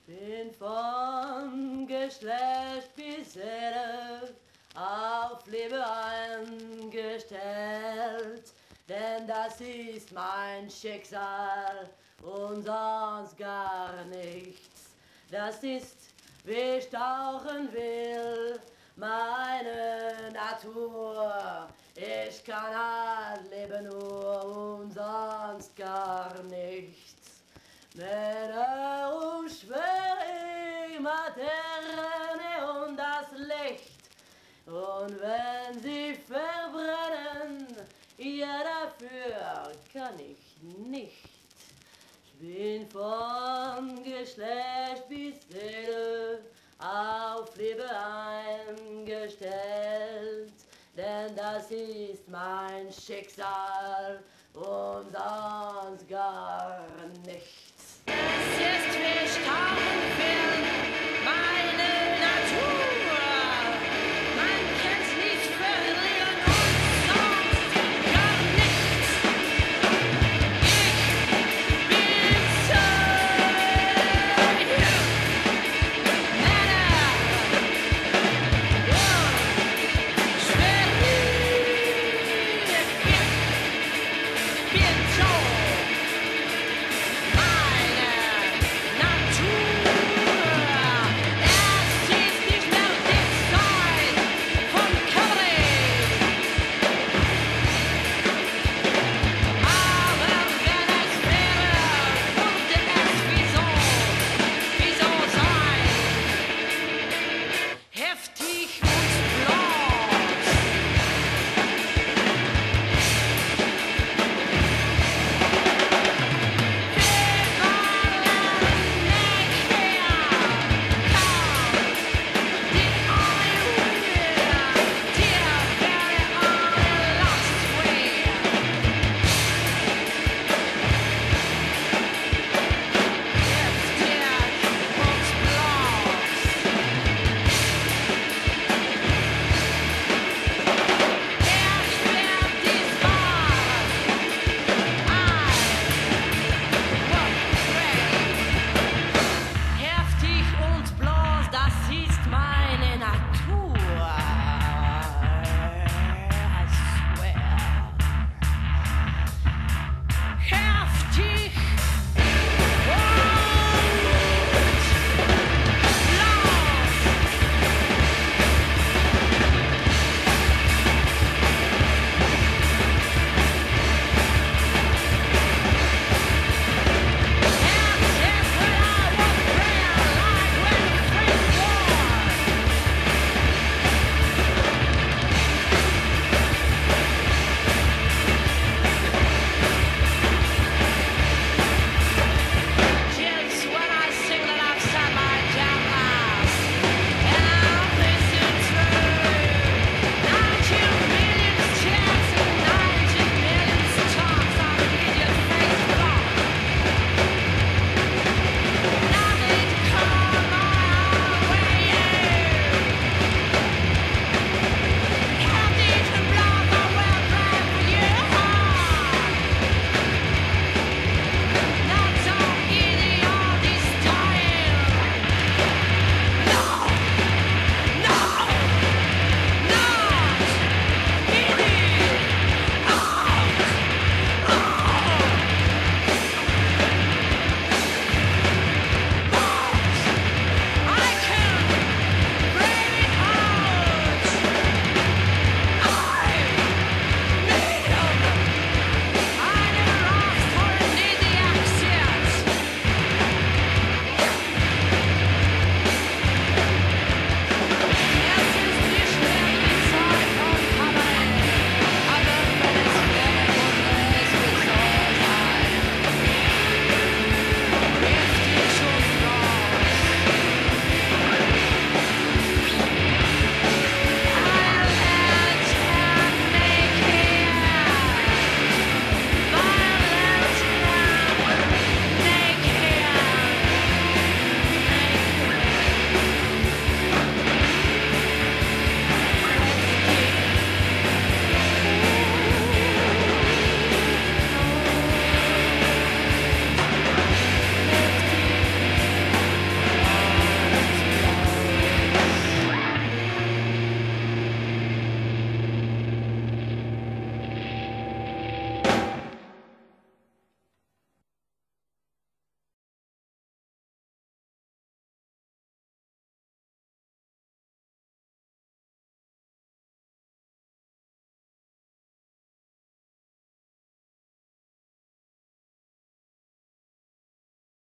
Bin von Geschlecht bis Seele auf Liebe eingestellt, denn das ist mein Schicksal und sonst gar nichts. Das ist, wie ich tauchen will, meine Natur. Ich kann halt leben nur und sonst gar nichts. Männer umschwöre Materne und das Licht. Und wenn sie verbrennen, ja dafür kann ich nicht. Ich bin von Geschlecht bis Seele auf Liebe eingestellt, denn das ist mein Schicksal und sonst gar nicht.